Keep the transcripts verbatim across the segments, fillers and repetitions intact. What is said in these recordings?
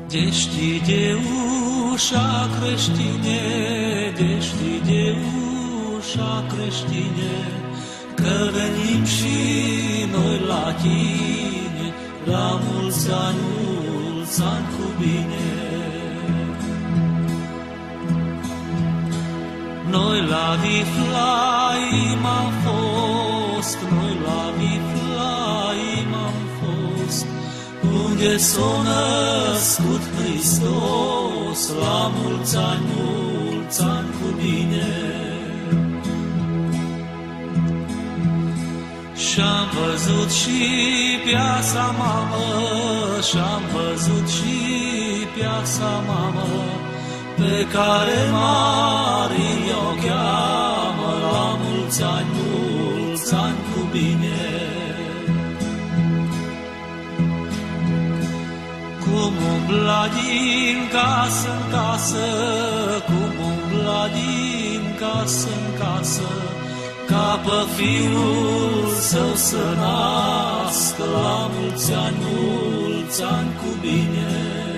Deschide ușa, creștine, deschide ușa, creștine, că venim și noi la tine, la mulți ani, mulți ani cu bine. Noi la Viflaim am fost, noi la Viflaim am fost, unde s-a născut Hristos, la mulți ani, mulți ani cu bine. Și-am văzut și piața mamă, și-am văzut și piața mamă, pe care Maria o cheamă, la mulți ani, mulți ani cu bine. Cum umbla din casă în casă, cum umbla din casă în casă, ca pe fiul său să nască, la mulți ani, mulți ani cu bine.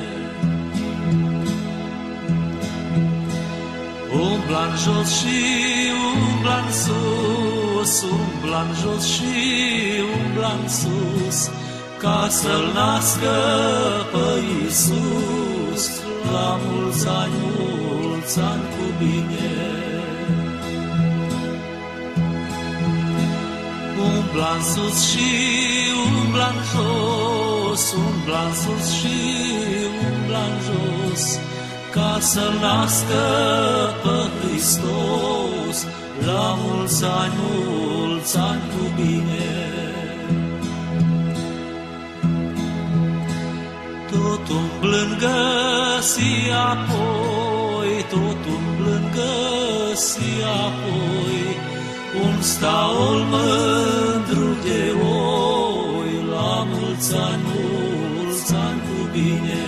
Umbla-n jos și umbla-n sus, umbla-n jos și umbla-n sus, ca să-l nască pe Iisus, la mulți ani, mulți ani cu bine. Umbla-n sus și umbla-n jos, umbla-n sus și umbla-n jos, ca să-l nască pe Hristos, la mulți ani, mulți ani cu bine. Tot umblând găsi apoi, tot umblând găsi apoi, un staul mândru de oi, la mulți ani, mulți ani cu bine.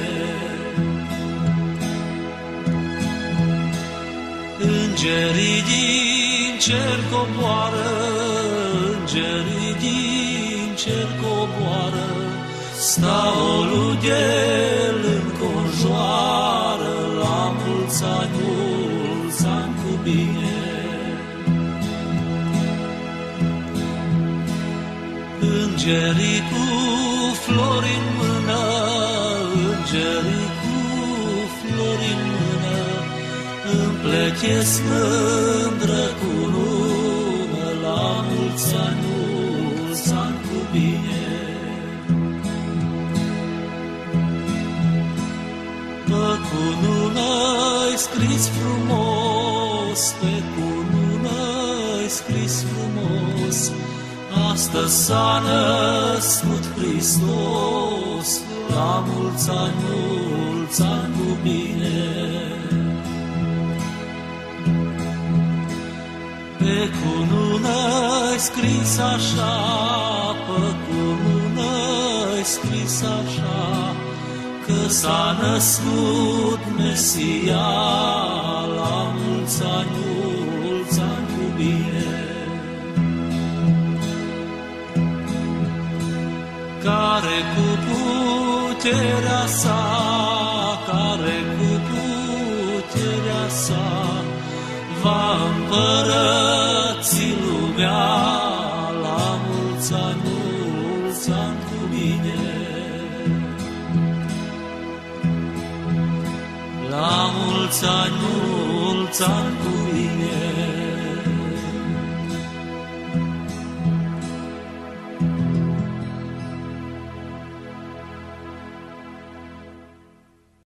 Îngerii din cer coboară, îngerii din cer coboară, staul de-l înconjoară, la mulți ani, mulți ani cu bine. Îngerii cu flori în mână, îngerii cu flori în mână, împletesc mândră cu lună, la mulți ani, mulți ani cu bine. Pe cunună-i scris frumos, pe cunună-i scris frumos, astăzi s-a născut Hristos, la mulți ani, mulți ani cu bine. Pe cunună-i scris așa, pe cunună-i scris așa, că s-a născut Mesia, la mulți ani, mulți ani cu bine. Care cu puterea sa, care cu puterea sa, va împărăți lumea, la mulți ani, mulți ani cu bine. La mulți ani, mulți ani cu bine.